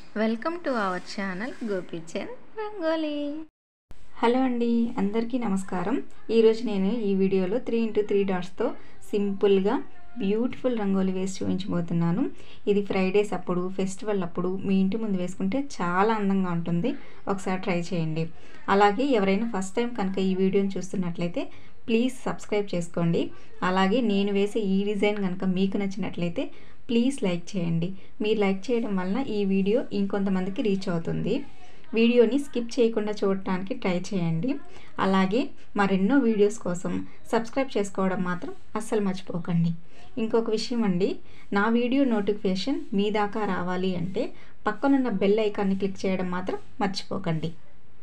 Welcome to our channel Gopichand rangoli. Hello అండి, అందరికీ నమస్కారం. ఈరోజు నేను ఈ వీడియోలో 3x3 డాట్స్తో సింపుల్గా బ్యూటిఫుల్ రంగోలీ వేసి చూపించబోతున్నాను. ఇది ఫ్రైడేస్ అప్పుడు, ఫెస్టివల్ అప్పుడు మీ ఇంటి ముందు వేసుకుంటే చాలా అందంగా ఉంటుంది. ఒకసారి ట్రై చేయండి. అలాగే ఎవరైనా ఫస్ట్ టైం కనుక ఈ వీడియోని చూస్తున్నట్లయితే ప్లీజ్ సబ్స్క్రైబ్ చేసుకోండి. అలాగే నేను వేసే ఈ డిజైన్ కనుక మీకు నచ్చినట్లయితే ప్లీజ్ లైక్ చేయండి. మీరు లైక్ చేయడం వలన ఈ వీడియో ఇంకొంతమందికి రీచ్ అవుతుంది. వీడియోని స్కిప్ చేయకుండా చూడటానికి ట్రై చేయండి. అలాగే మరెన్నో వీడియోస్ కోసం సబ్స్క్రైబ్ చేసుకోవడం మాత్రం అస్సలు మర్చిపోకండి. ఇంకొక విషయం అండి, నా వీడియో నోటిఫికేషన్ మీ దాకా రావాలి అంటే పక్కనున్న బెల్ ఐకాన్ని క్లిక్ చేయడం మాత్రం మర్చిపోకండి.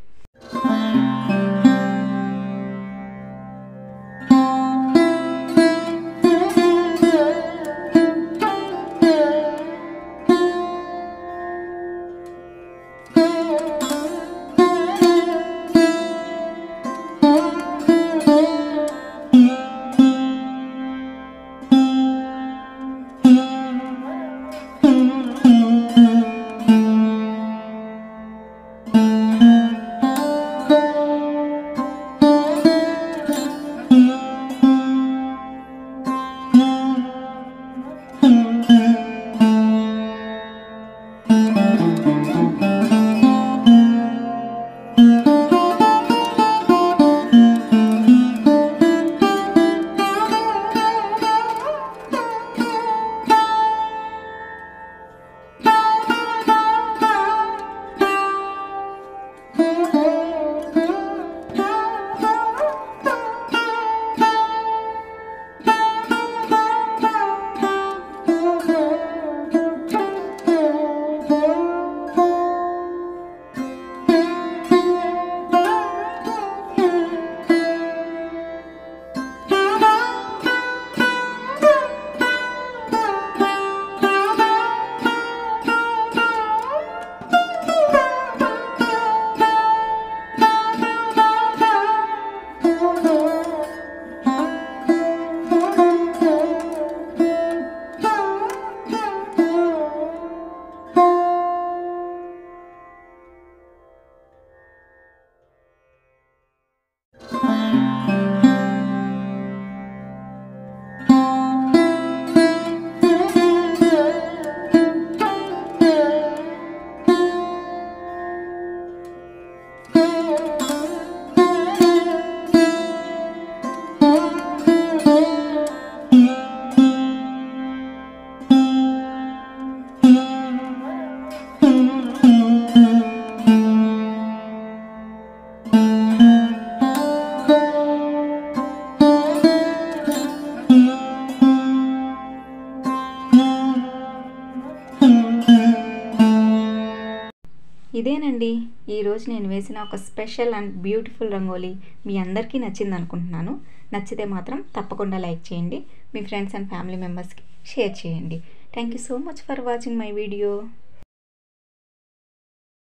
ఇదేనండి ఈరోజు నేను వేసిన ఒక స్పెషల్ అండ్ బ్యూటిఫుల్ రంగోలీ. మీ అందరికీ నచ్చింది అనుకుంటున్నాను. నచ్చితే మాత్రం తప్పకుండా లైక్ చేయండి. మీ ఫ్రెండ్స్ అండ్ ఫ్యామిలీ మెంబర్స్కి షేర్ చేయండి. Thank you so much for watching my video.